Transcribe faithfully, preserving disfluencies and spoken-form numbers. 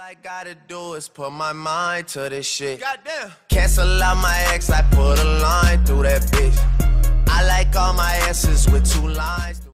I gotta do is put my mind to this shit. Goddamn. Cancel out my ex, I put a line through that bitch. I like all my S's with two lines.